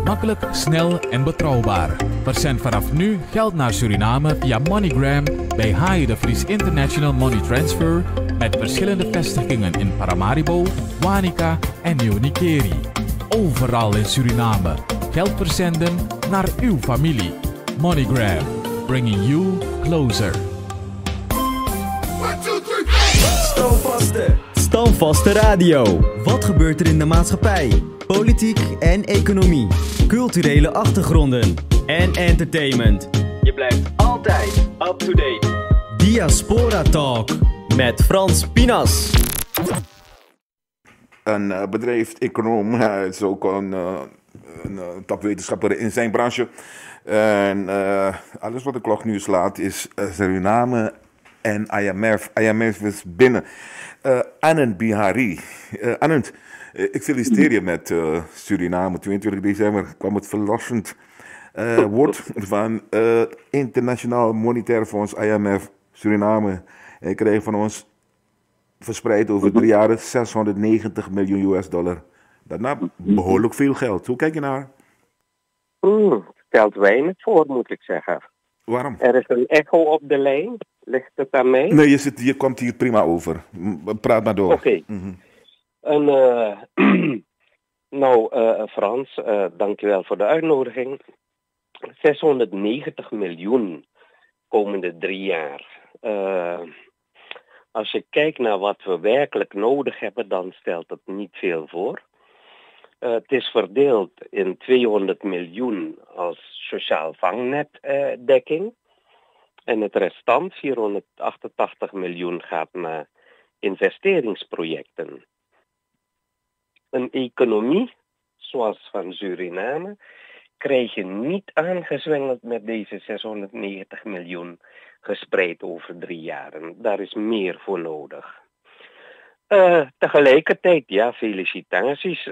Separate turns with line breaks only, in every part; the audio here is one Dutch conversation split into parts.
Makkelijk, snel en betrouwbaar. Verzend vanaf nu geld naar Suriname via MoneyGram bij Hai de Vries International Money Transfer met verschillende vestigingen in Paramaribo, Wanica en Nieuw-Nikeri. Overal in Suriname. Geld verzenden naar uw familie. MoneyGram. Bringing you closer.
Standvaste Radio. Wat gebeurt er in de maatschappij? Politiek en economie. Culturele achtergronden. En entertainment. Je blijft altijd up-to-date. Diaspora Talk. Met Frans Pinas.
Een bedrijfseconoom, hij is ook een topwetenschapper in zijn branche. En alles wat de kloknieuws laat is Suriname en IMF. IMF is binnen. Anand Bihari. Anand, ik feliciteer je met Suriname. 22 december kwam het verlossend woord van Internationaal Monetair Fonds, IMF, Suriname. En kreeg van ons verspreid over 3 jaar 690 miljoen US$. Daarna behoorlijk veel geld. Hoe kijk je naar?
Stelt weinig voor, moet ik zeggen.
Waarom?
Er is een echo op de lijn. Ligt het aan mij?
Nee, je komt hier prima over. Praat maar door.
Oké. Frans, dankjewel voor de uitnodiging. 690 miljoen komende 3 jaar. Als je kijkt naar wat we werkelijk nodig hebben, dan stelt het niet veel voor. Het is verdeeld in 200 miljoen als sociaal vangnetdekking. En het restant, 488 miljoen, gaat naar investeringsprojecten. Een economie zoals van Suriname krijg je niet aangezwengeld met deze 690 miljoen gespreid over 3 jaar. Daar is meer voor nodig. Tegelijkertijd, ja, felicitaties.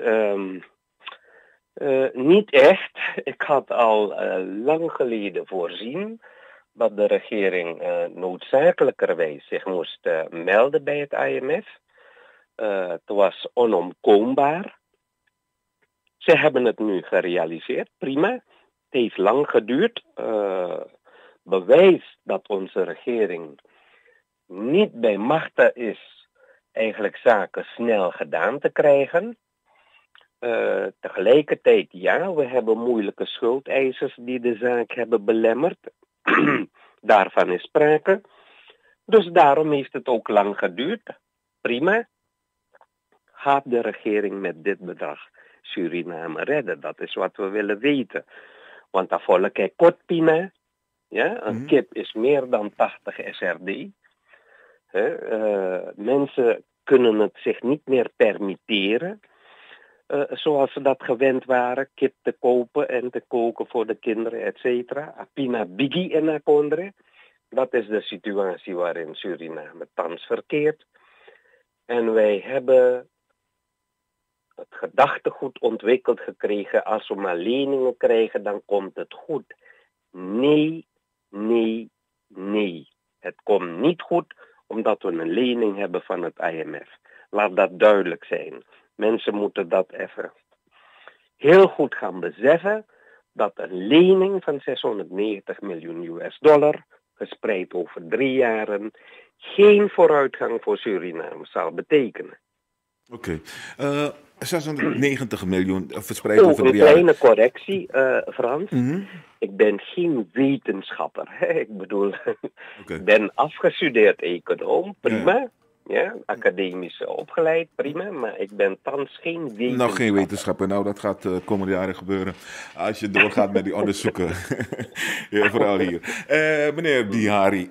Niet echt. Ik had al lang geleden voorzien dat de regering noodzakelijkerwijs zich moest melden bij het IMF. Het was onomkoombaar. Ze hebben het nu gerealiseerd, prima. Het heeft lang geduurd. Bewijs dat onze regering niet bij machte is eigenlijk zaken snel gedaan te krijgen. Tegelijkertijd, ja, we hebben moeilijke schuldeisers die de zaak hebben belemmerd. Daarvan is sprake. Dus daarom heeft het ook lang geduurd. Prima. Gaat de regering met dit bedrag Suriname redden? Dat is wat we willen weten. Want dat volk is kort prima. Ja, een kip is meer dan 80 SRD. Mensen kunnen het zich niet meer permitteren. Zoals ze dat gewend waren, kip te kopen en te koken voor de kinderen, et cetera. Apina bigi en akondre. Dat is de situatie waarin Suriname thans verkeert. En wij hebben het gedachtegoed ontwikkeld gekregen. Als we maar leningen krijgen, dan komt het goed. Nee, nee, nee. Het komt niet goed omdat we een lening hebben van het IMF. Laat dat duidelijk zijn. Mensen moeten dat even heel goed gaan beseffen, dat een lening van 690 miljoen US$, gespreid over 3 jaren, geen vooruitgang voor Suriname zal betekenen.
Oké. 690 miljoen verspreid over 3
jaar. Een kleine correctie, Frans. Ik ben geen wetenschapper. Ik bedoel, ik ben afgestudeerd econoom, prima. Ja, academisch opgeleid, prima. Maar ik ben thans geen wetenschapper.
Nog geen wetenschapper. Nou, dat gaat de komende jaren gebeuren. Als je doorgaat met die onderzoeken. Ja, vooral hier. Meneer Bihari,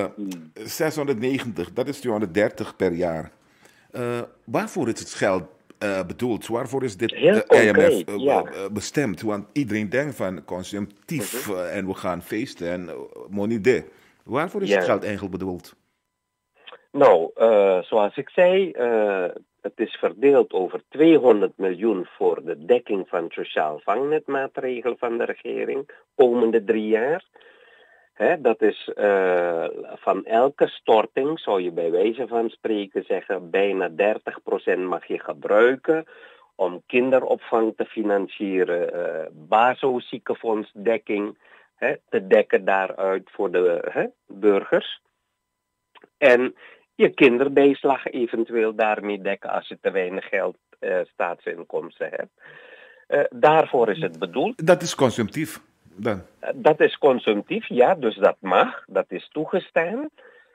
690, dat is 230 per jaar. Waarvoor is het geld bedoeld? Waarvoor is dit IMF bestemd? Want iedereen denkt van consumptief en we gaan feesten en money. Waarvoor is het geld eigenlijk bedoeld?
Nou, zoals ik zei, het is verdeeld over 200 miljoen voor de dekking van sociaal vangnetmaatregelen van de regering komende 3 jaar. Dat is van elke storting, zou je bij wijze van spreken zeggen, bijna 30% mag je gebruiken om kinderopvang te financieren, BASO-ziekenfondsdekking te dekken daaruit voor de burgers. En je kinderbijslag eventueel daarmee dekken als je te weinig geld staatsinkomsten hebt. Daarvoor is het bedoeld.
Dat is consumptief dan?
Dat is consumptief, ja, dus dat mag. Dat is toegestaan.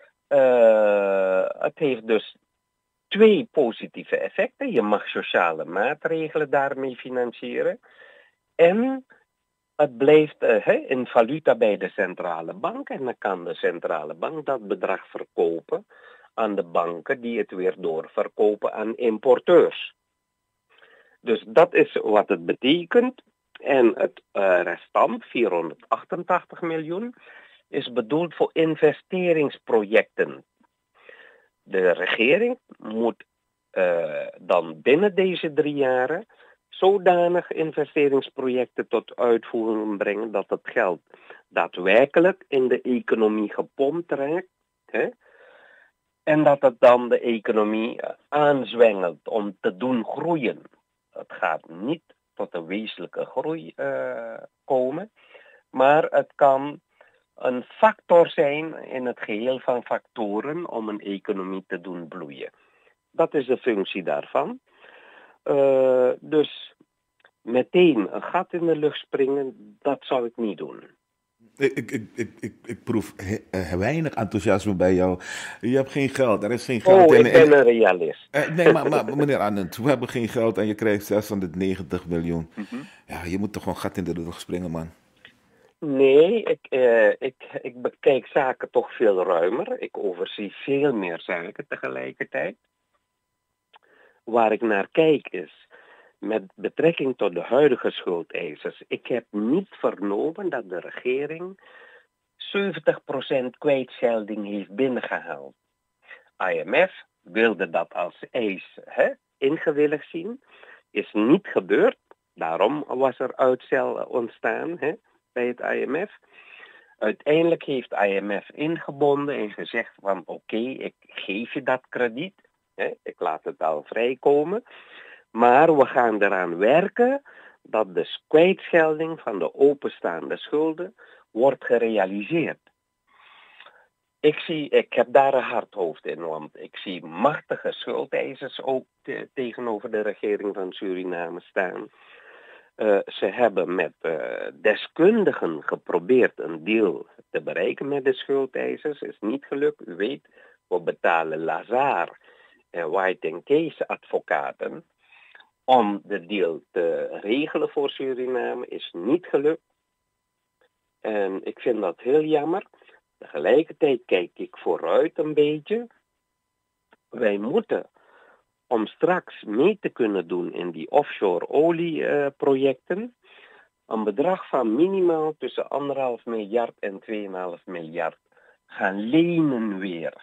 Het heeft dus 2 positieve effecten. Je mag sociale maatregelen daarmee financieren. En het blijft in valuta bij de centrale bank. En dan kan de centrale bank dat bedrag verkopen aan de banken die het weer doorverkopen aan importeurs. Dus dat is wat het betekent. En het restant, 488 miljoen, is bedoeld voor investeringsprojecten. De regering moet dan binnen deze 3 jaren zodanig investeringsprojecten tot uitvoering brengen dat het geld daadwerkelijk in de economie gepompt raakt. En dat het dan de economie aanzwengelt om te doen groeien. Het gaat niet tot een wezenlijke groei komen, maar het kan een factor zijn in het geheel van factoren om een economie te doen bloeien. Dat is de functie daarvan. Dus meteen een gat in de lucht springen, dat zou ik niet doen.
Ik proef weinig enthousiasme bij jou. Je hebt geen geld, er is geen geld.
Ik ben een realist.
Nee, maar meneer Anent, we hebben geen geld en je krijgt 690 miljoen. Ja, je moet toch gewoon gat in de lucht springen, man.
Nee, ik bekijk zaken toch veel ruimer. Ik overzie veel meer zaken tegelijkertijd. Waar ik naar kijk is, met betrekking tot de huidige schuldeisers. Ik heb niet vernomen dat de regering 70% kwijtschelding heeft binnengehaald. IMF wilde dat als eis ingewilligd zien. Is niet gebeurd. Daarom was er uitstel ontstaan bij het IMF. Uiteindelijk heeft IMF ingebonden en gezegd van oké, ik geef je dat krediet. Ik laat het al vrijkomen. Maar we gaan eraan werken dat de kwijtschelding van de openstaande schulden wordt gerealiseerd. Ik heb daar een hard hoofd in, want ik zie machtige schuldeisers ook tegenover de regering van Suriname staan. Ze hebben met deskundigen geprobeerd een deal te bereiken met de schuldeisers. Is niet gelukt. U weet, we betalen Lazar en White & Case advocaten om de deal te regelen voor Suriname. Is niet gelukt. En ik vind dat heel jammer. Tegelijkertijd kijk ik vooruit een beetje. Wij moeten, om straks mee te kunnen doen in die offshore olieprojecten, een bedrag van minimaal tussen 1,5 miljard en 2,5 miljard gaan lenen weer.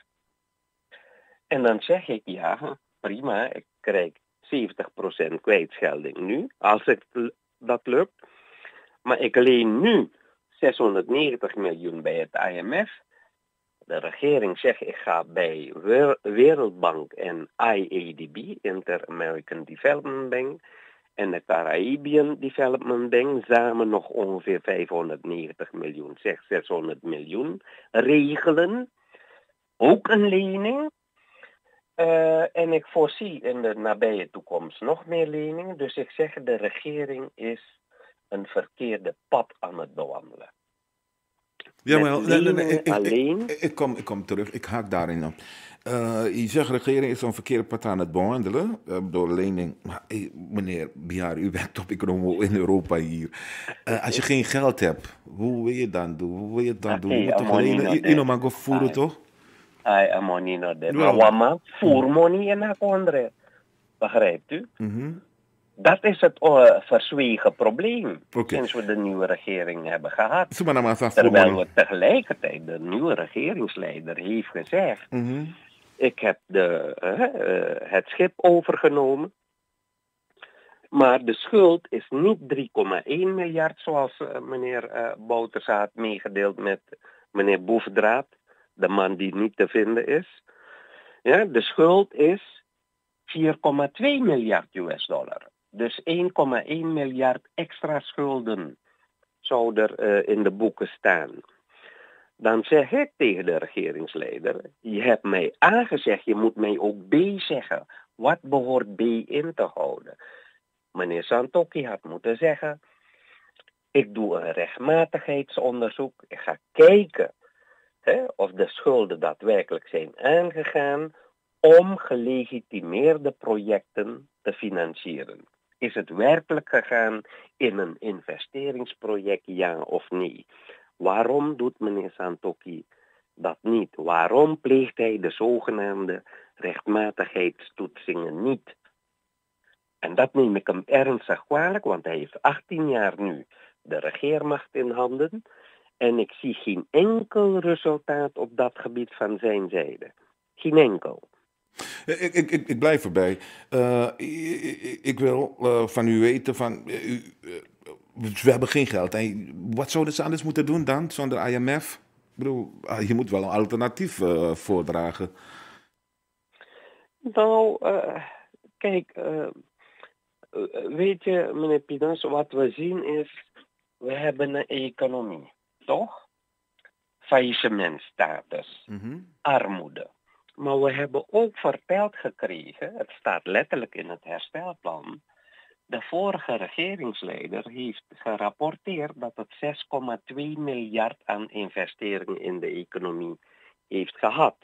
En dan zeg ik, ja, prima, ik krijg 70% kwijtschelding nu, als dat lukt. Maar ik leen nu 690 miljoen bij het IMF. De regering zegt, ik ga bij Wereldbank en IADB, Inter-American Development Bank, en de Caribbean Development Bank, samen nog ongeveer 590 miljoen, zeg 600 miljoen, regelen. Ook een lening. En ik voorzie in de nabije toekomst nog meer leningen. Dus ik zeg, de regering is een verkeerde pad aan het bewandelen.
Ja, maar ik kom terug, ik haak daarin op. Je zegt, de regering is een verkeerde pad aan het bewandelen door lening. Maar meneer Biar, u werkt op economie in Europa hier. Als je geen geld hebt, hoe wil je dan doen? Hoe wil je het dan doen? Je moet toch lenen? Je mag voeren, toch?
Money not there. Maar wama, voer money en naar andere. Begrijpt u? Dat is het verzwegen probleem. Sinds we de nieuwe regering hebben gehad. Terwijl we tegelijkertijd de nieuwe regeringsleider heeft gezegd. Ik heb het schip overgenomen. Maar de schuld is niet 3,1 miljard zoals meneer Bouters had meegedeeld met meneer Boefdraad. De man die niet te vinden is. Ja, de schuld is 4,2 miljard US dollar. Dus 1,1 miljard extra schulden zou er in de boeken staan. Dan zeg ik tegen de regeringsleider, je hebt mij A gezegd, je moet mij ook B zeggen. Wat behoort B in te houden? Meneer Santokki had moeten zeggen, ik doe een rechtmatigheidsonderzoek. Ik ga kijken of de schulden daadwerkelijk zijn aangegaan om gelegitimeerde projecten te financieren. Is het werkelijk gegaan in een investeringsproject, ja of nee? Waarom doet meneer Santokki dat niet? Waarom pleegt hij de zogenaamde rechtmatigheidstoetsingen niet? En dat neem ik hem ernstig kwalijk, want hij heeft 18 jaar nu de regeermacht in handen. En ik zie geen enkel resultaat op dat gebied van zijn zijde. Geen enkel.
Ik blijf erbij. Ik wil van u weten van... we hebben geen geld. En wat zouden ze anders moeten doen dan, zonder IMF? Ik bedoel, je moet wel een alternatief voordragen.
Nou, kijk... weet je, meneer Pinas, wat we zien is... we hebben een economie, toch? Faillissementstatus, armoede. Maar we hebben ook verteld gekregen, het staat letterlijk in het herstelplan, de vorige regeringsleider heeft gerapporteerd dat het 6,2 miljard aan investeringen in de economie heeft gehad.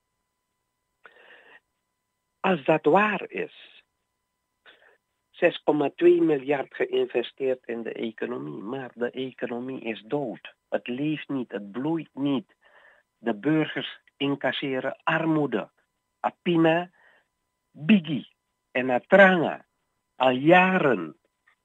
Als dat waar is, 6,2 miljard geïnvesteerd in de economie, maar de economie is dood. Het leeft niet, het bloeit niet. De burgers incasseren armoede. Apina, Bigi en Atranga. Al jaren.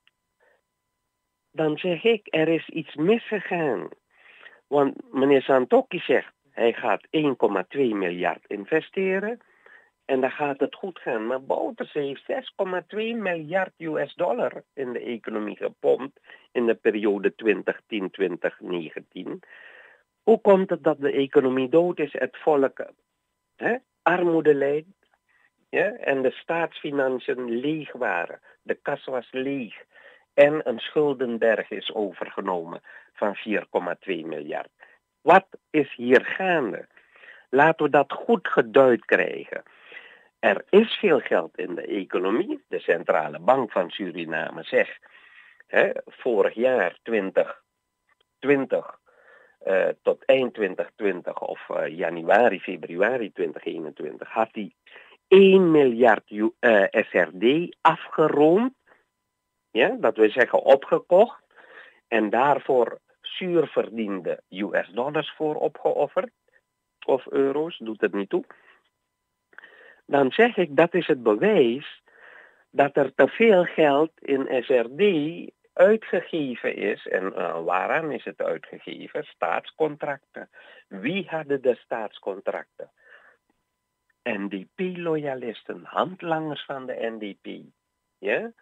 Dan zeg ik, er is iets misgegaan. Want meneer Santokki zegt, hij gaat 1,2 miljard investeren. En dan gaat het goed gaan. Maar Bouters heeft 6,2 miljard US dollar in de economie gepompt in de periode 2010-2019. Hoe komt het dat de economie dood is? Het volk armoede lijdt. Ja, en de staatsfinanciën leeg waren. De kas was leeg. En een schuldenberg is overgenomen van 4,2 miljard. Wat is hier gaande? Laten we dat goed geduid krijgen. Er is veel geld in de economie. De Centrale Bank van Suriname zegt, vorig jaar 2020 tot eind 2020 of januari, februari 2021 had hij 1 miljard SRD afgeroomd. Ja, dat wil zeggen opgekocht. En daarvoor zuur verdiende US dollars voor opgeofferd. Of euro's, doet het niet toe. Dan zeg ik, dat is het bewijs dat er te veel geld in SRD uitgegeven is. En waaraan is het uitgegeven? Staatscontracten. Wie hadden de staatscontracten? NDP-loyalisten, handlangers van de NDP. Ja?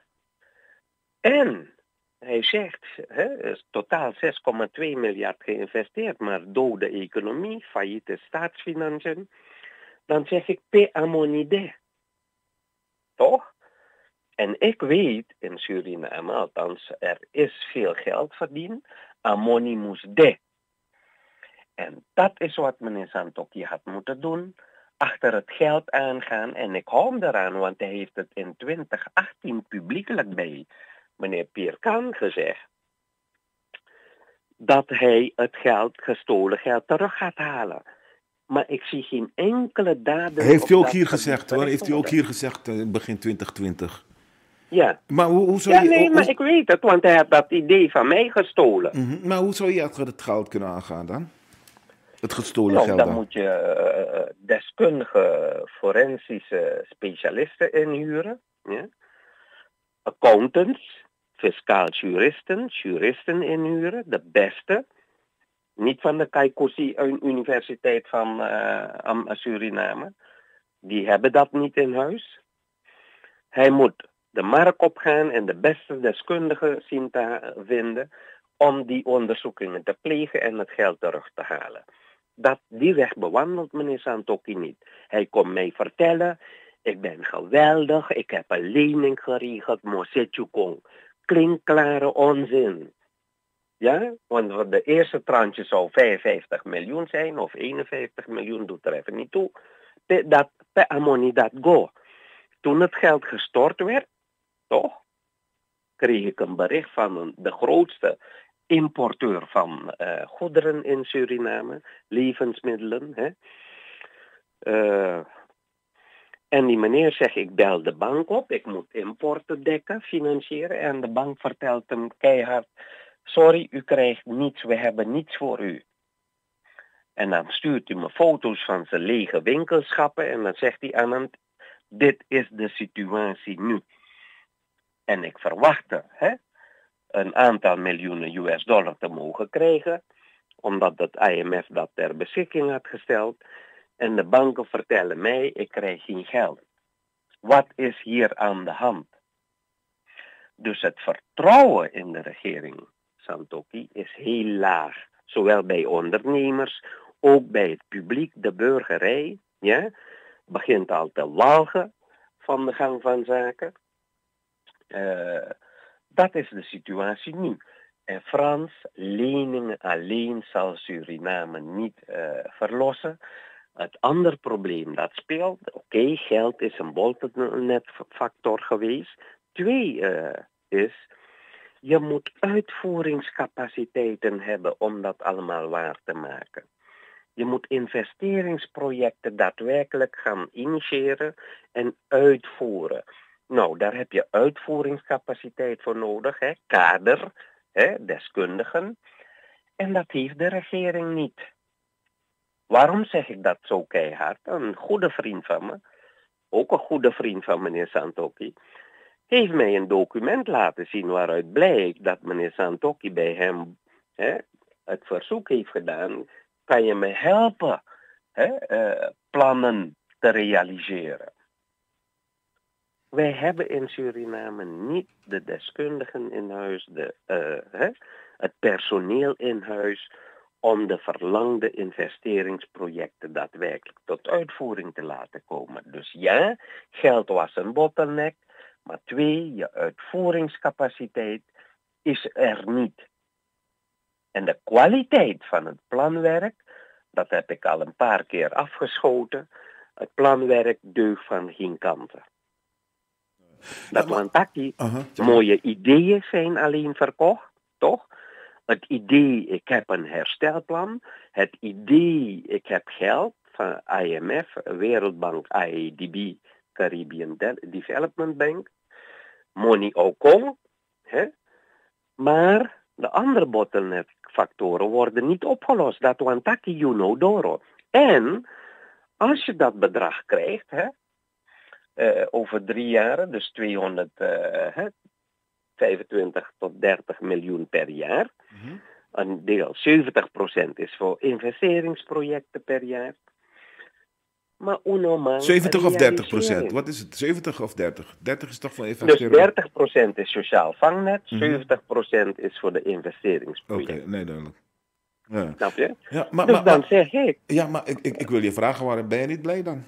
En hij zegt, is totaal 6,2 miljard geïnvesteerd, maar dode economie, failliete staatsfinanciën. Dan zeg ik, pe amonide. Toch? En ik weet in Suriname, althans, er is veel geld verdiend. Amonimus de. En dat is wat meneer Santokki had moeten doen. Achter het geld aangaan. En ik hou hem eraan, want hij heeft het in 2018 publiekelijk bij meneer Pierre Kan gezegd. Dat hij het geld, gestolen geld, terug gaat halen. Maar ik zie geen enkele daden.
Heeft u ook hier gezegd hoor? Heeft u ook hier gezegd begin 2020?
Ja.
Maar hoe zou je...
nee, maar ik weet het, want hij had dat idee van mij gestolen.
Maar hoe zou je achter het geld kunnen aangaan dan? Het gestolen geld
dan moet je deskundige forensische specialisten inhuren. Ja? Accountants, fiscaal juristen inhuren, de beste. Niet van de Kaikousi Universiteit van Suriname. Die hebben dat niet in huis. Hij moet de markt opgaan en de beste deskundigen zien te vinden om die onderzoekingen te plegen en het geld terug te halen. Die weg bewandelt meneer Santokki niet. Hij komt mij vertellen, Ik ben geweldig, ik heb een lening geregeld, Mosetjukong. Klinkklare onzin. Ja, want de eerste tranche zou 55 miljoen zijn, of 51 miljoen, doet er even niet toe. Dat amoni dat go. Toen het geld gestort werd, toch, kreeg ik een bericht van de grootste importeur van goederen in Suriname, levensmiddelen. Hè. En die meneer zegt, ik bel de bank op, ik moet importen dekken, financieren. En de bank vertelt hem keihard, sorry, u krijgt niets, we hebben niets voor u. En dan stuurt hij me foto's van zijn lege winkelschappen en dan zegt hij aan hem, dit is de situatie nu. En ik verwachtte een aantal miljoenen US dollar te mogen krijgen, omdat het IMF dat ter beschikking had gesteld. En de banken vertellen mij, ik krijg geen geld. Wat is hier aan de hand? Dus het vertrouwen in de regering Santokhi is heel laag. Zowel bij ondernemers, ook bij het publiek, de burgerij. Ja, begint al te walgen van de gang van zaken. Dat is de situatie nu. En Frans, leningen alleen zal Suriname niet verlossen. Het andere probleem dat speelt, geld is een bottleneck-factor geweest. 2 is, je moet uitvoeringscapaciteiten hebben om dat allemaal waar te maken. Je moet investeringsprojecten daadwerkelijk gaan initiëren en uitvoeren. Nou, daar heb je uitvoeringscapaciteit voor nodig, kader, deskundigen. En dat heeft de regering niet. Waarom zeg ik dat zo keihard? Een goede vriend van me, ook een goede vriend van meneer Santokhi, heeft mij een document laten zien waaruit blijkt dat meneer Santokhi bij hem het verzoek heeft gedaan, kan je me helpen plannen te realiseren. Wij hebben in Suriname niet de deskundigen in huis, het personeel in huis, om de verlangde investeringsprojecten daadwerkelijk tot uitvoering te laten komen. Dus ja, geld was een bottleneck, maar 2, je uitvoeringscapaciteit is er niet. En de kwaliteit van het planwerk, dat heb ik al een paar keer afgeschoten, het planwerk deugt van geen kanten. Dat Wantaki, mooie ideeën zijn alleen verkocht, toch? Het idee, ik heb een herstelplan. Het idee, ik heb geld van IMF, Wereldbank, IADB, Caribbean Development Bank. Money ook. Maar de andere bottleneck-factoren worden niet opgelost. Dat Wantaki, Doro. En als je dat bedrag krijgt, over 3 jaar, dus 225 tot 30 miljoen per jaar. Mm-hmm. Een deel, 70% is voor investeringsprojecten per jaar. Maar
70 of 30%? Wat is het? 70 of 30? 30 is toch voor investeren?
Dus 30% is sociaal vangnet, 70% is voor de investeringsprojecten.
Oké, nee, duidelijk. Ja.
Snap je?
Ja,
dus dan zeg ik...
Ja, maar ik wil je vragen, waarom ben je niet blij dan?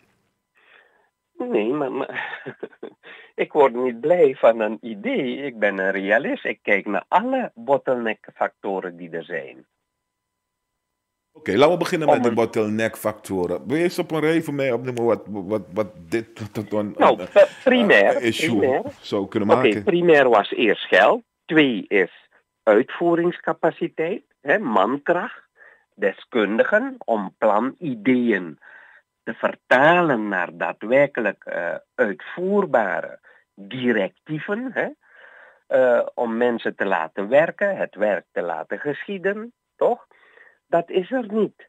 Nee, maar ik word niet blij van een idee. Ik ben een realist. Ik kijk naar alle bottleneck-factoren die er zijn.
Oké, laten we beginnen met de bottleneck-factoren. Wil je eens op een rij voor mij opnoemen wat dit
primair
issue zou kunnen maken?
Oké, primair was eerst geld. 2 is uitvoeringscapaciteit, mankracht, deskundigen om planideeën te vertalen naar daadwerkelijk uitvoerbare directieven, om mensen te laten werken, het werk te laten geschieden, toch? Dat is er niet.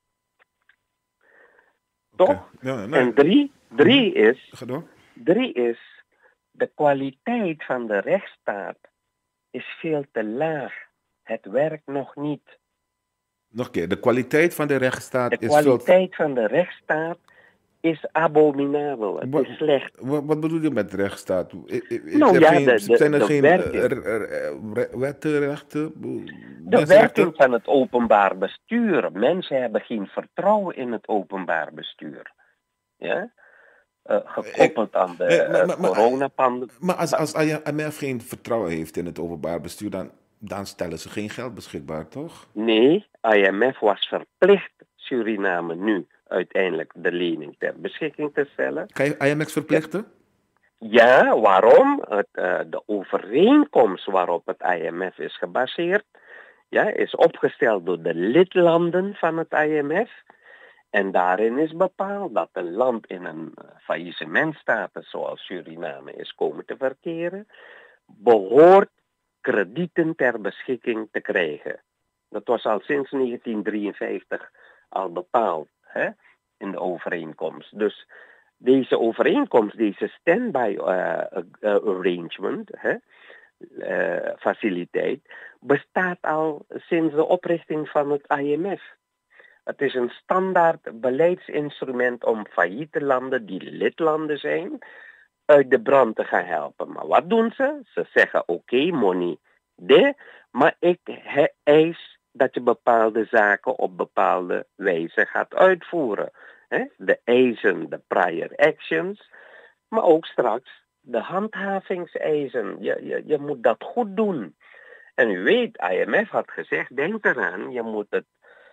Toch? Okay. Ja, nee. En 3 is de kwaliteit van de rechtsstaat is veel te laag. Het werkt nog niet.
Nog een keer, de kwaliteit van de rechtsstaat
is veel... De kwaliteit van de rechtsstaat is abominabel. Het is slecht.
Wat bedoel je met rechtsstaat?
Zijn er geen
wetten, rechten?
De werking van het openbaar bestuur. Mensen hebben geen vertrouwen in het openbaar bestuur. Ja? gekoppeld aan de coronapandemie.
Maar als IMF geen vertrouwen heeft in het openbaar bestuur, dan stellen ze geen geld beschikbaar, toch?
Nee, IMF was verplicht Suriname nu uiteindelijk de lening ter beschikking te stellen.
Kan je IMF verplichten?
Ja, waarom? De overeenkomst waarop het IMF is gebaseerd, is opgesteld door de lidlanden van het IMF. En daarin is bepaald dat een land in een faillissementstatus zoals Suriname is komen te verkeren, behoort kredieten ter beschikking te krijgen. Dat was al sinds 1953 al bepaald in de overeenkomst. Dus deze overeenkomst, deze standby arrangement, faciliteit, bestaat al sinds de oprichting van het IMF. Het is een standaard beleidsinstrument om failliete landen die lidlanden zijn uit de brand te gaan helpen. Maar wat doen ze? Ze zeggen oké, money, maar ik eis dat je bepaalde zaken op bepaalde wijze gaat uitvoeren. De eisen, de prior actions, maar ook straks de handhavingseisen. Je moet dat goed doen. En u weet, IMF had gezegd, denk eraan, je moet het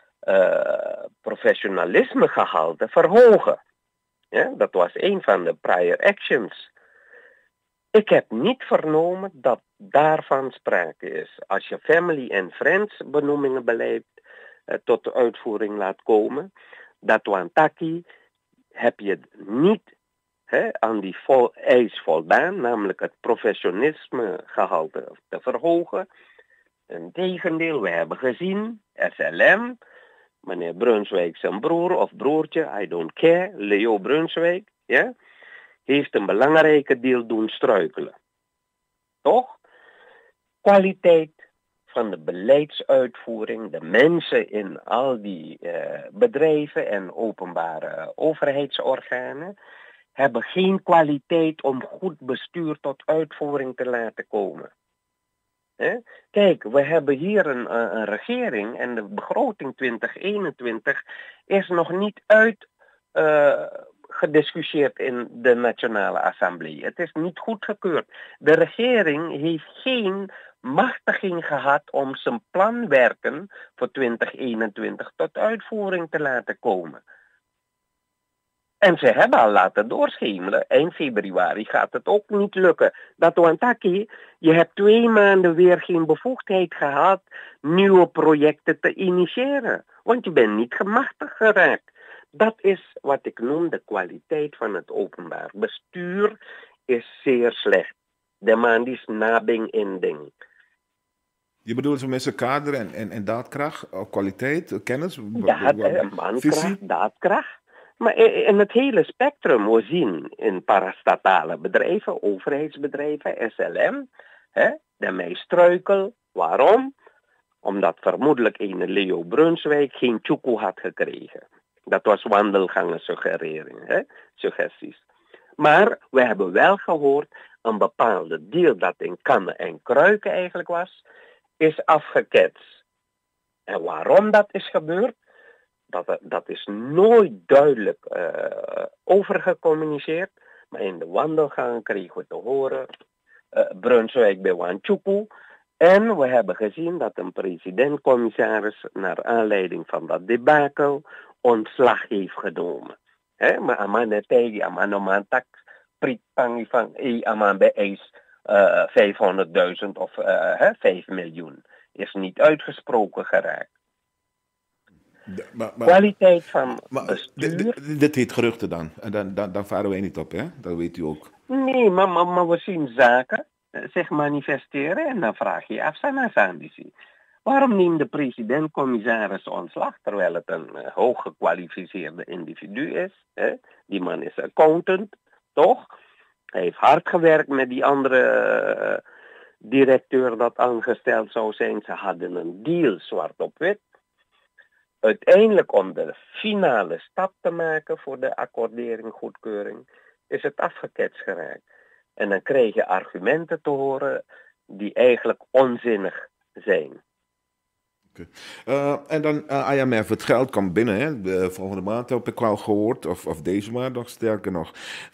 professionalismegehalte verhogen. Ja, dat was een van de prior actions. Ik heb niet vernomen dat daarvan sprake is. Als je family en friends benoemingenbeleid tot de uitvoering laat komen, dat wantaki heb je niet aan die eis voldaan, namelijk het professionalismegehalte te verhogen. Integendeel, we hebben gezien, SLM, meneer Brunswijk zijn broer of broertje, I don't care, Leo Brunswijk, heeft een belangrijke deel doen struikelen. Toch? Kwaliteit van de beleidsuitvoering, de mensen in al die bedrijven en openbare overheidsorganen hebben geen kwaliteit om goed bestuur tot uitvoering te laten komen. Kijk, we hebben hier een regering en de begroting 2021 is nog niet gediscussieerd in de Nationale Assemblée. Het is niet goedgekeurd. De regering heeft geen machtiging gehad om zijn planwerken voor 2021 tot uitvoering te laten komen. En ze hebben al laten doorschemeren. Eind februari gaat het ook niet lukken. Dat wantaki, je hebt 2 maanden weer geen bevoegdheid gehad nieuwe projecten te initiëren. Want je bent niet gemachtigd geraakt. Dat is wat ik noem de kwaliteit van het openbaar bestuur is zeer slecht. De man is nabing in ding.
Je bedoelt zo mensen kader en daadkracht, kwaliteit, kennis?
Mankracht, daadkracht. Maar in het hele spectrum, we zien in parastatale bedrijven, overheidsbedrijven, SLM, daarmee struikel. Waarom? Omdat vermoedelijk een Leo Brunswijk geen tjoekoe had gekregen. Dat was wandelgangen suggesties. Maar we hebben wel gehoord, een bepaalde deal dat in kannen en kruiken eigenlijk was, is afgeketst. En waarom dat is gebeurd? Dat is nooit duidelijk overgecommuniceerd. Maar in de wandelgangen kregen we te horen, Brunswijk bij Wantjoekoe. En we hebben gezien dat een president-commissaris naar aanleiding van dat debakel ontslag heeft genomen. Maar amane tegi, amane mantak, pritpangi van aman bij eis 500.000 of 5 miljoen. Is niet uitgesproken geraakt. Kwaliteit van bestuur.
Dit heet geruchten dan. En dan varen wij niet op, hè? Dat weet u ook.
Nee, maar we zien zaken zich manifesteren en dan vraag je je af, Sanasandisi. Waarom neemt de president-commissaris ontslag, terwijl het een hooggekwalificeerde individu is? Die man is accountant, toch? Hij heeft hard gewerkt met die andere directeur dat aangesteld zou zijn. Ze hadden een deal, zwart op wit. Uiteindelijk, om de finale stap te maken voor de accordering, goedkeuring, is het afgeketst geraakt. En dan krijg je argumenten te horen die eigenlijk onzinnig zijn.
En dan IMF, het geld komt binnen. Hè? Volgende maand heb ik wel gehoord, of deze maand nog, sterker nog.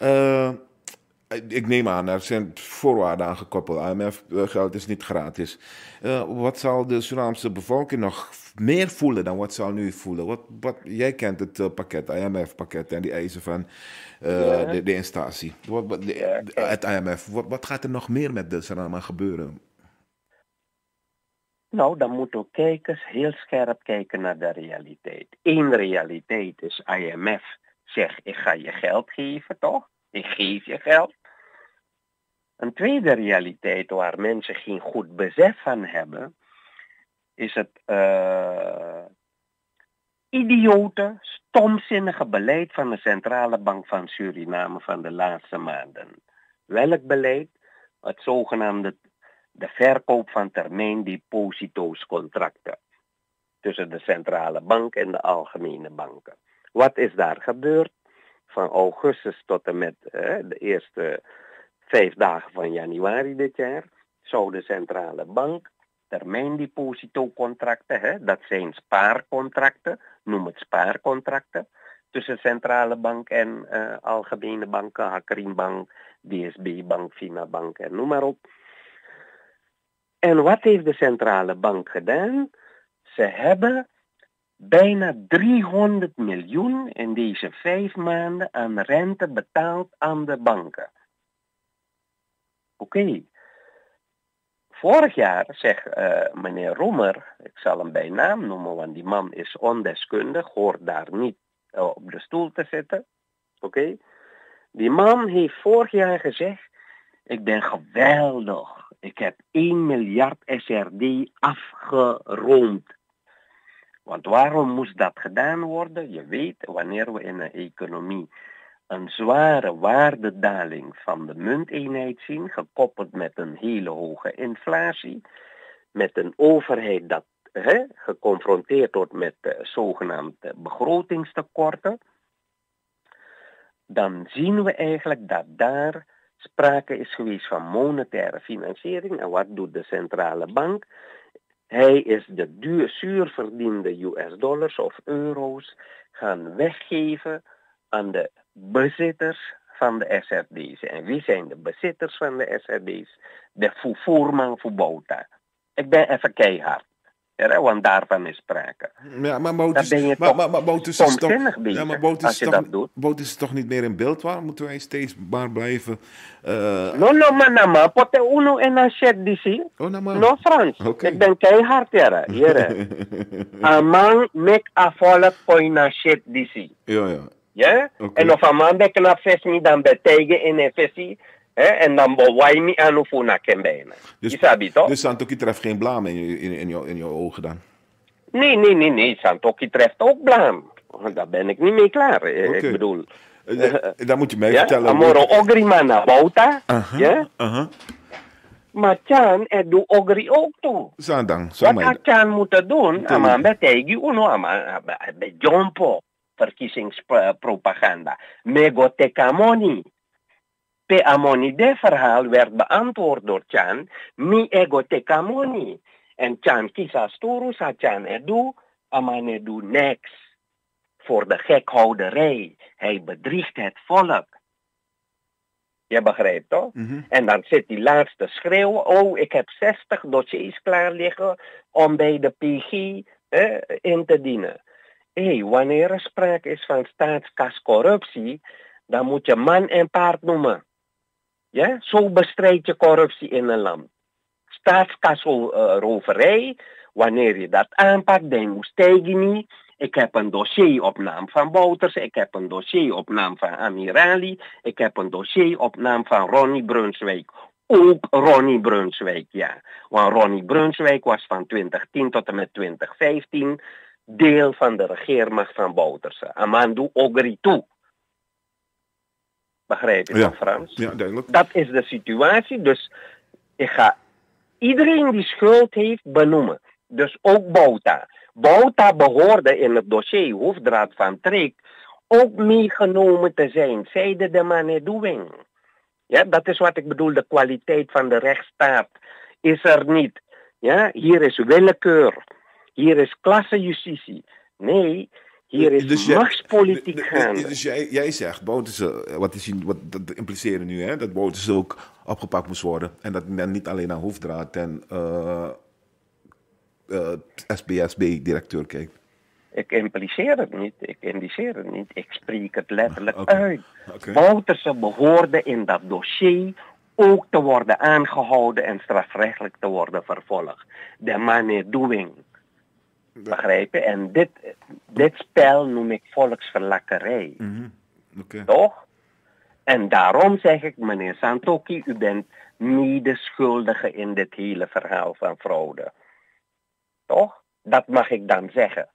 Ik neem aan, er zijn voorwaarden aan gekoppeld. IMF-geld is niet gratis. Wat zal de Surinaamse bevolking nog meer voelen dan wat zal nu voelen? Jij kent het pakket, IMF-pakket en die eisen van de instantie. Het IMF. Wat gaat er nog meer met de Suriname gebeuren?
Nou, dan moeten kijkers heel scherp kijken naar de realiteit. Eén realiteit is IMF zegt, ik ga je geld geven, toch? Ik geef je geld. Een tweede realiteit waar mensen geen goed besef van hebben, is het idiote, stomzinnige beleid van de Centrale Bank van Suriname van de laatste maanden. Welk beleid? Het zogenaamde de verkoop van termijndeposito's-contracten tussen de Centrale Bank en de algemene banken. Wat is daar gebeurd? Van augustus tot en met de eerste 5 dagen van januari dit jaar zou de Centrale Bank termijndepositocontracten, dat zijn spaarcontracten, noem het spaarcontracten, tussen Centrale Bank en algemene banken, Hakrimbank, DSB-bank, Finabank en noem maar op. En wat heeft de Centrale Bank gedaan? Ze hebben bijna 300 miljoen in deze 5 maanden aan rente betaald aan de banken. Oké. Vorig jaar, zegt meneer Roemer, ik zal hem bij naam noemen, want die man is ondeskundig, hoort daar niet op de stoel te zitten. Oké. Die man heeft vorig jaar gezegd, ik ben geweldig. Ik heb 1 miljard SRD afgeroomd. Want waarom moest dat gedaan worden? Je weet, wanneer we in een economie een zware waardedaling van de munteenheid zien, gekoppeld met een hele hoge inflatie, met een overheid dat geconfronteerd wordt met zogenaamde begrotingstekorten, dan zien we eigenlijk dat daar sprake is geweest van monetaire financiering. En wat doet de centrale bank? Hij is de zuurverdiende US-dollars of euro's gaan weggeven aan de bezitters van de SRD's. En wie zijn de bezitters van de SRD's? De Voerman Fubauta. Ik ben even keihard. Ja, want daarvan is sprake.
Ja, maar
Botus is toch bezig, als je dat doet.
Botus is toch niet meer in beeld? Waarom moeten wij steeds maar blijven...
No, pote uno en achet disi. No, Frans. Okay. Ik ben keihard, jere. Amang mek a volk point achet disi.
Ja.
Ja? Okay. En of een man bek na vesmi dan betegen in een visie. En dan bewaai me aan of na kembijna.
Dus Santoki treft geen blaam in jouw ogen dan?
Nee. Santoki treft ook blaam. Daar ben ik niet mee klaar. Okay. Ik bedoel...
Dan moet je mij vertellen...
Amoro ogri mana bauta. Maar Chan, doe ogri ook toe. Wat Chan moet doen, ama betegi uno, ama bejompo, verkiezingspropaganda. Mego tekamoni. Pe amoni de verhaal werd beantwoord door Chan, mi ego tekamoni. En Chan kisa sturu sa Chan doe, ama ne doe niks. Voor de gekhouderij. Hij bedriegt het volk. Je begrijpt toch? Mm-hmm. En dan zit die laatste schreeuw. Oh, ik heb 60 dossiers klaar liggen om bij de PG in te dienen. Wanneer er sprake is van staatskascorruptie, dan moet je man en paard noemen. Ja? Zo bestrijd je corruptie in een land. Staatskasroverij, wanneer je dat aanpakt, dan moet je niet. Ik heb een dossier op naam van Bouters. Ik heb een dossier op naam van Amirali. Ik heb een dossier op naam van Ronnie Brunswijk. Ook Ronnie Brunswijk, ja. Want Ronnie Brunswijk was van 2010 tot en met 2015 deel van de regeermacht van Bouters. Amandu Ogri toe. Begrijp je dat, Frans?
Ja, duidelijk.
Dat is de situatie. Dus ik ga iedereen die schuld heeft benoemen. Dus ook Bouta. Bouta behoorde in het dossier hoofddraad van Treek ook meegenomen te zijn, zeide de manedoewing. Ja, dat is wat ik bedoel, de kwaliteit van de rechtsstaat is er niet. Ja, hier is willekeur. Hier is klassenjustitie. Nee, hier is
Dus
machtspolitiek gaande.
Dus jij zegt, Bouterse, dat impliceren nu, hè, dat Bouterse ook opgepakt moest worden. En dat men niet alleen naar Hoofdraad en SBSB-directeur kijkt.
Ik impliceer het niet, ik indiceer het niet, ik spreek het letterlijk uit. Bouterse behoorde in dat dossier ook te worden aangehouden en strafrechtelijk te worden vervolgd. De man is doing. Begrijpen? En dit spel noem ik volksverlakkerij. Toch? En daarom zeg ik, meneer Santokki, u bent medeschuldige in dit hele verhaal van fraude. Toch? Dat mag ik dan zeggen.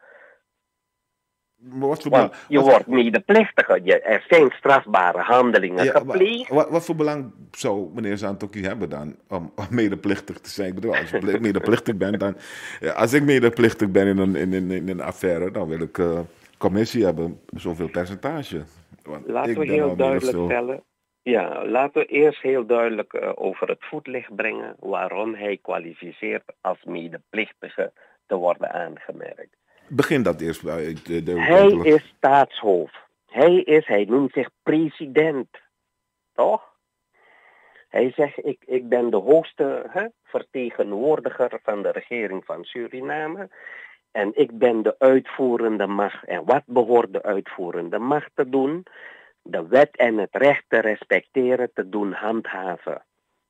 Want je wordt medeplichtige. Er zijn strafbare handelingen gepleegd.
Wat voor belang zou meneer Santokki hebben dan om medeplichtig te zijn? Ik bedoel, als ik medeplichtig ben, dan... Als ik medeplichtig ben in een affaire, dan wil ik commissie hebben, zoveel percentage.
Laten we heel duidelijk stellen. Ja, laten we eerst heel duidelijk over het voetlicht brengen waarom hij kwalificeert als medeplichtige te worden aangemerkt.
Begin dat eerst bij
Hij is staatshoofd. Hij noemt zich president. Toch? Hij zegt, ik ben de hoogste vertegenwoordiger van de regering van Suriname. En ik ben de uitvoerende macht. En wat behoort de uitvoerende macht te doen? De wet en het recht te respecteren, te doen handhaven.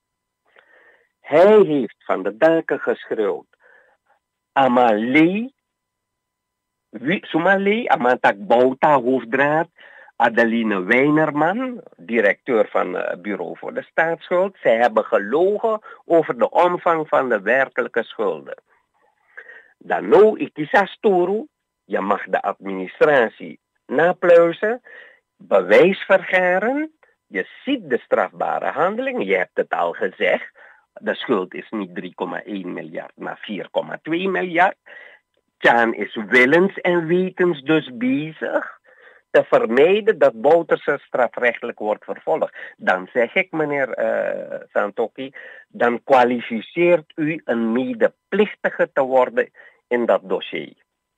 Hij heeft van de daken geschreeuwd. Amalie, Sumali, Amantak Bouta, hoofdraad, Adeline Weinerman, directeur van het Bureau voor de Staatsschuld. Zij hebben gelogen over de omvang van de werkelijke schulden. Dan nou, ikisa storu, je mag de administratie napluizen, bewijs vergaren, je ziet de strafbare handeling, je hebt het al gezegd, de schuld is niet 3,1 miljard, maar 4,2 miljard. Tjaan is willens en wetens dus bezig te vermijden dat Bouterse strafrechtelijk wordt vervolgd. Dan zeg ik, meneer Santokki, dan kwalificeert u een medeplichtige te worden in dat dossier.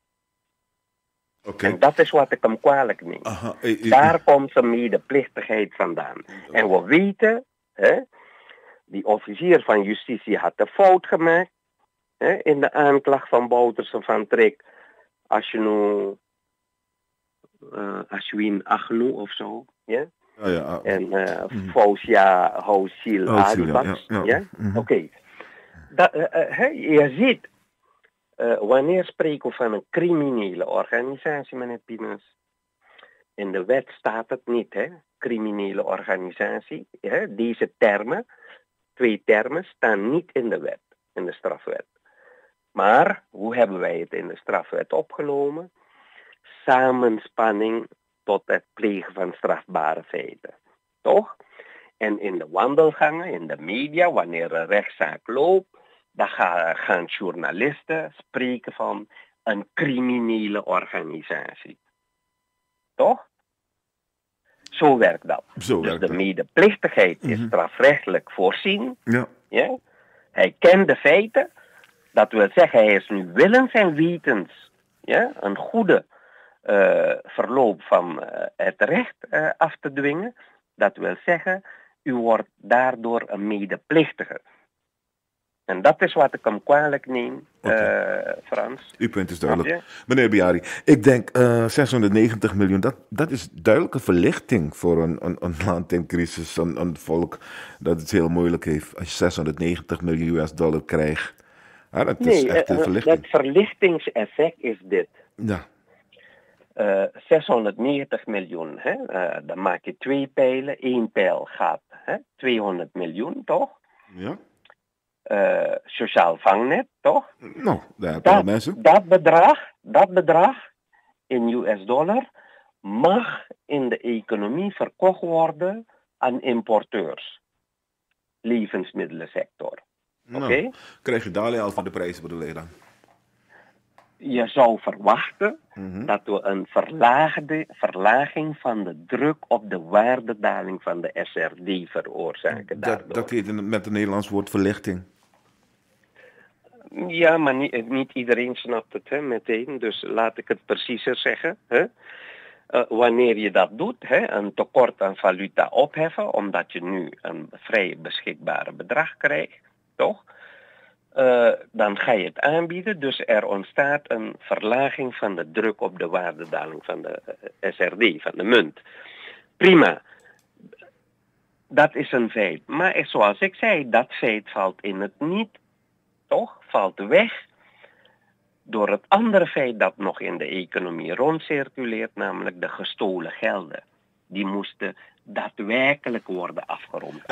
En dat is wat ik hem kwalijk neem. Daar komt zijn medeplichtigheid vandaan. En we weten, die officier van justitie had een fout gemaakt. In de aanklacht van Bouterse van Trik, Ashwin Agnew of zo. Ja? En Fausia Housil Adibaks. Ja? Oké. Je ziet, wanneer spreken we van een criminele organisatie, meneer Pinas? In de wet staat het niet, criminele organisatie. Deze termen, 2 termen, staan niet in de wet, in de strafwet. Maar, hoe hebben wij het in de strafwet opgenomen? Samenspanning tot het plegen van strafbare feiten. Toch? En in de wandelgangen, in de media, wanneer een rechtszaak loopt, dan gaan journalisten spreken van een criminele organisatie. Toch? Zo werkt dat. Dus de medeplichtigheid is strafrechtelijk voorzien. Ja? Hij kent de feiten. Dat wil zeggen, hij is nu willens en wetens een goede verloop van het recht af te dwingen. Dat wil zeggen, u wordt daardoor een medeplichtige. En dat is wat ik hem kwalijk neem, Frans.
Uw punt is duidelijk. Meneer Biari, ik denk 690 miljoen, dat is duidelijke verlichting voor een land in crisis, een volk dat het heel moeilijk heeft. Als je 690 miljoen US-dollar krijgt. Dat is echt een verlichting.
Het verlichtingseffect is dit.
Ja.
690 miljoen, dan maak je 2 pijlen. 1 pijl gaat 200 miljoen, toch?
Ja.
Sociaal vangnet, toch?
Nou, daar hebben we mensen.
Dat bedrag in US-dollar mag in de economie verkocht worden aan importeurs. Levensmiddelensector.
Nou, krijg je daar al van de prijzen, bedoel je dan?
Je zou verwachten dat we een verlaging van de druk op de waardedaling van de SRD veroorzaken.
Dat heet met het Nederlands woord verlichting.
Ja, maar niet iedereen snapt het meteen. Dus laat ik het preciezer zeggen. Wanneer je dat doet, een tekort aan valuta opheffen, omdat je nu een vrij beschikbare bedrag krijgt, toch? Dan ga je het aanbieden. Dus er ontstaat een verlaging van de druk op de waardedaling van de SRD, van de munt. Prima. Dat is een feit. Maar zoals ik zei, dat feit valt in het niet, toch? Valt weg door het andere feit dat nog in de economie rondcirculeert, namelijk de gestolen gelden. Die moesten daadwerkelijk worden afgerond.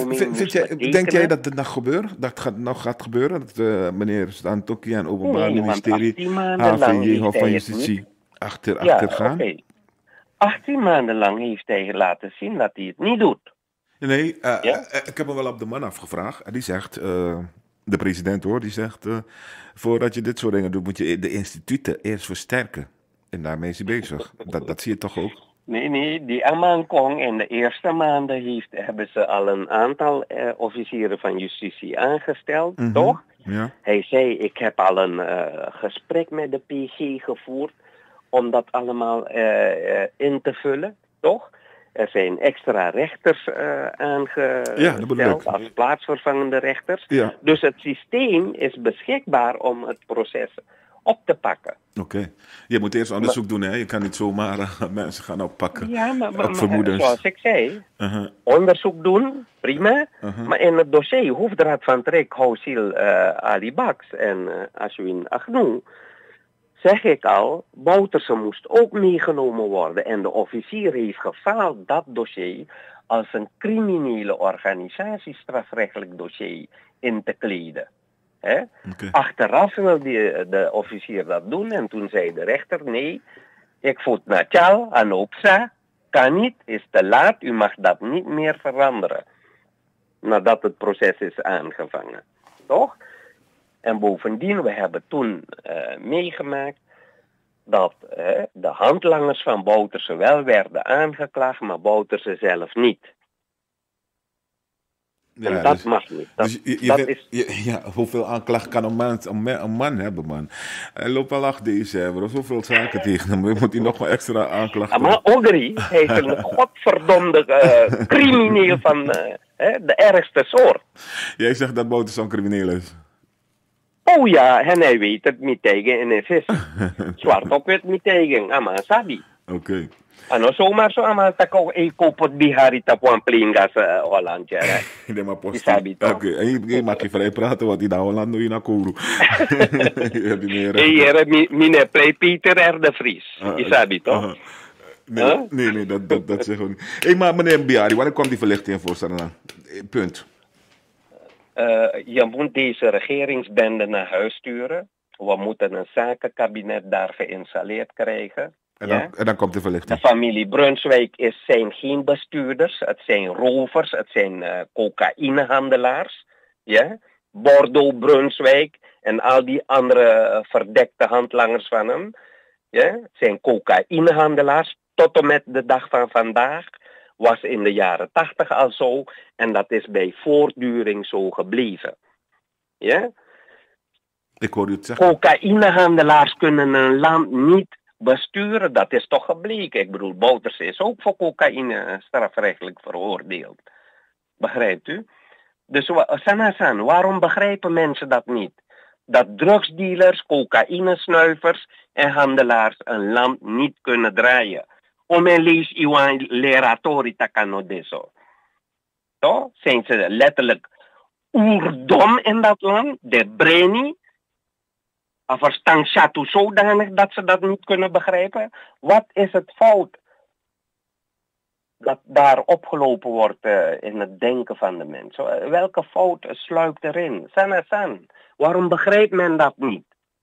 Denk jij dat het nog gebeurt? Dat het nog gaat gebeuren? Dat meneer Stantoki en het Openbaar Ministerie, HVJ, Hof van Justitie, achter gaan? Okay.
18 maanden lang heeft hij laten zien dat hij het niet doet.
Nee, ik heb hem wel op de man afgevraagd. En die zegt, de president hoor, die zegt, voordat je dit soort dingen doet, moet je de instituten eerst versterken. En daarmee is hij bezig. Dat zie je toch ook?
Nee, die Amankong in de eerste maanden hebben ze al een aantal officieren van justitie aangesteld, toch?
Ja.
Hij zei, ik heb al een gesprek met de PG gevoerd om dat allemaal in te vullen, toch? Er zijn extra rechters aangesteld als plaatsvervangende rechters.
Ja.
Dus het systeem is beschikbaar om het proces op te pakken.
Oké. Je moet eerst onderzoek doen, hè? Je kan niet zomaar mensen gaan oppakken.
Ja, maar
vermoedens.
Zoals ik zei, onderzoek doen, prima. Maar in het dossier hoofdraad van Trek, Housil Ali Baks en Ashwin Agnew, zeg ik al, Bouterse moest ook meegenomen worden. En de officier heeft gefaald dat dossier als een criminele organisatie strafrechtelijk dossier in te kleden. Okay. Achteraf wil de officier dat doen en toen zei de rechter, nee, ik voet naar Tjal, Anopsa, kan niet, is te laat, u mag dat niet meer veranderen. Nadat het proces is aangevangen. Toch? En bovendien, we hebben toen meegemaakt dat de handlangers van Bouterse wel werden aangeklaagd, maar Bouterse zelf niet. Ja, en dat dus, mag niet.
Hoeveel aanklacht kan een man hebben, man? Hij loopt al 8 december, zoveel zaken tegen hem. Moet hij nog wel extra aanklachten?
Maar Ogri heeft een godverdomde crimineel van de ergste soort.
Jij zegt dat Bouterse een crimineel is?
Oh ja, en hij weet het niet tegen en het is zwart op het niet tegen, ama sabi.
Oké.
Ano zomaar zo ama tako ikopot bihari tapuan plingas Holland ja.
Nee maar post. Oké, en je mag je vrij praten wat die daar Holland doe je naar Kourou.
Hier mine play Pieter R. de Vries. Isabi toch?
Nee, dat zeggen we niet. Hey, maar meneer Biari, wanneer komt die verlichting voorstellen aan? Punt.
Je moet deze regeringsbende naar huis sturen. We moeten een zakenkabinet daar geïnstalleerd krijgen.
En dan komt de verlichting.
De familie Brunswijk zijn geen bestuurders. Het zijn rovers. Het zijn cocaïnehandelaars. Ja? Bordeaux, Brunswijk en al die andere verdekte handlangers van hem. Ja? Het zijn cocaïnehandelaars. Tot en met de dag van vandaag. Was in de jaren 80 al zo. En dat is bij voortduring zo gebleven. Ja?
Ik hoor u het zeggen.
Cocaïnehandelaars kunnen een land niet besturen. Dat is toch gebleken. Ik bedoel, Bouterse is ook voor cocaïne strafrechtelijk veroordeeld. Begrijpt u? Dus Sanasan, waarom begrijpen mensen dat niet? Dat drugsdealers, cocaïnesnuivers en handelaars een land niet kunnen draaien. Om en lees iwan leratori takano deso. Toch? Zijn ze letterlijk oerdom in dat land? De breni? Verstand chatu zodanig dat ze dat niet kunnen begrijpen? Wat is het fout dat daar opgelopen wordt in het denken van de mensen? Welke fout sluipt erin? San. Waarom begrijpt men dat niet?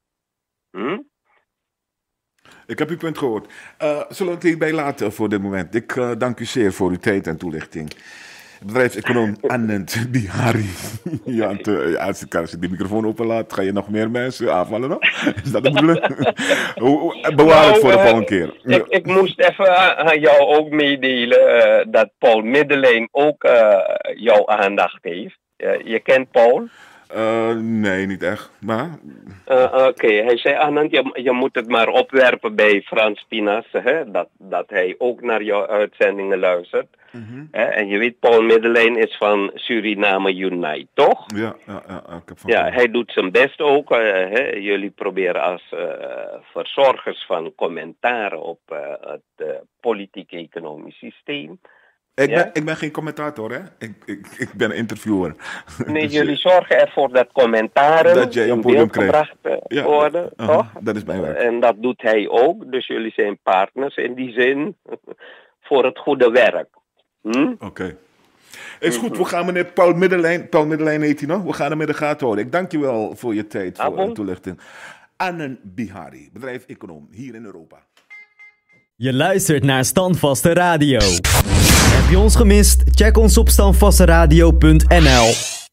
Ik heb uw punt gehoord. Zullen we het hierbij laten voor dit moment? Ik dank u zeer voor uw tijd en toelichting. Bedrijfseconoom Anand Bihari. Als ik die microfoon openlaat, ga je nog meer mensen aanvallen nog? Is dat de bedoeling? Bewaar het voor de volgende keer.
Ik moest even aan jou ook meedelen dat Paul Middelijn ook jouw aandacht heeft. Je kent Paul?
Nee, niet echt. Maar...
Oké, hij zei, Anand, je moet het maar opwerpen bij Frans Pinas, hè, dat hij ook naar jouw uitzendingen luistert. En je weet, Paul Middelijn is van Suriname Unite, toch?
Ja. Ik heb van
hij doet zijn best ook. Jullie proberen als verzorgers van commentaren op het politiek-economisch systeem.
Ik ben geen commentator, hè? Ik ben een interviewer.
Nee, jullie zorgen ervoor dat commentaren
dat je
in beeld gebracht worden, toch?
Dat is mijn werk.
En dat doet hij ook. Dus jullie zijn partners in die zin voor het goede werk.
Oké. Is goed, we gaan meneer Paul Middelijn heet hij nog, we gaan hem in de gaten houden. Ik dank je wel voor je tijd, voor de toelichting. Anand Bihari, bedrijf-econoom hier in Europa.
Je luistert naar Standvaste Radio. Heb je ons gemist? Check ons op standvasteradio.nl.